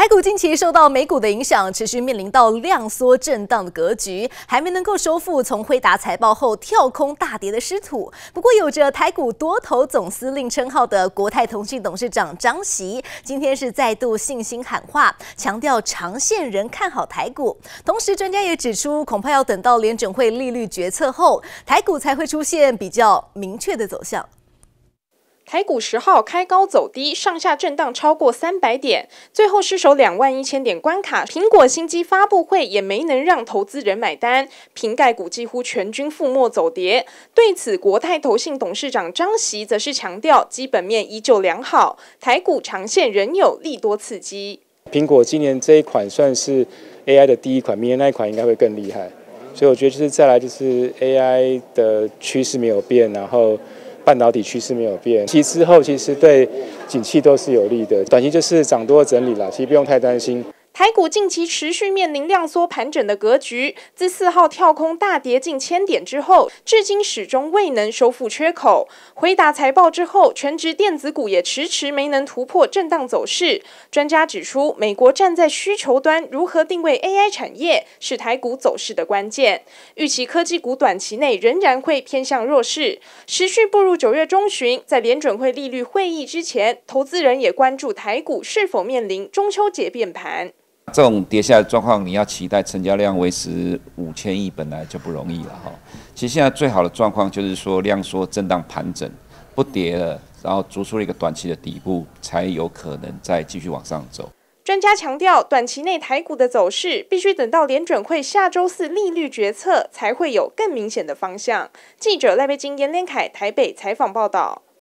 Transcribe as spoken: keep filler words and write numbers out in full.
台股近期受到美股的影响，持续面临到量缩震荡的格局，还没能够收复从辉达财报后跳空大跌的失土。不过，有着台股多头总司令称号的国泰投信董事长张席，今天是再度信心喊话，强调长线仍看好台股。同时，专家也指出，恐怕要等到联准会利率决策后，台股才会出现比较明确的走向。 台股十号开高走低，上下震荡超过三百点，最后失守两万一千点关卡。苹果新机发布会也没能让投资人买单，瓶盖股几乎全军覆没走跌。对此，国泰投信董事长张席则是强调，基本面依旧良好，台股长线仍有利多刺激。 苹果今年这一款算是 A I 的第一款，明年那一款应该会更厉害。所以我觉得就是再来就是 A I 的趋势没有变，然后半导体趋势没有变，其之后其实对景气都是有利的，短期就是涨多整理啦，其实不用太担心。 台股近期持续面临量缩盘整的格局，自四号跳空大跌近千点之后，至今始终未能收复缺口。辉达财报之后，全职电子股也迟迟没能突破震荡走势。专家指出，美国站在需求端如何定位 A I 产业，是台股走势的关键。预期科技股短期内仍然会偏向弱势，持续步入九月中旬，在联准会利率会议之前，投资人也关注台股是否面临中秋节变盘。 这种跌下来的状况，你要期待成交量维持五千亿，本来就不容易了哈。其实现在最好的状况就是说量缩震荡盘整，不跌了，然后筑出了一个短期的底部，才有可能再继续往上走。 专家强调，短期内台股的走势必须等到联准会下周四利率决策，才会有更明显的方向。记者赖佩金、严连凯台北采访报道。